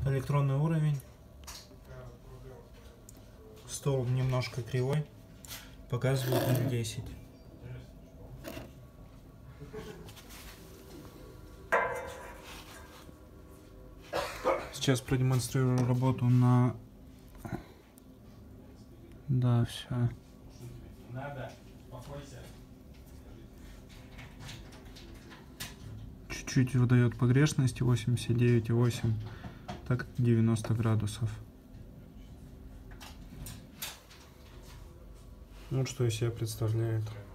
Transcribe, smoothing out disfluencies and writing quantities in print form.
Электронный уровень. Стол немножко кривой. Показывает 0,10. Сейчас продемонстрирую работу на... Да, все. Чуть-чуть выдает погрешности 89,8, так 90 градусов. Вот что из себя представляет.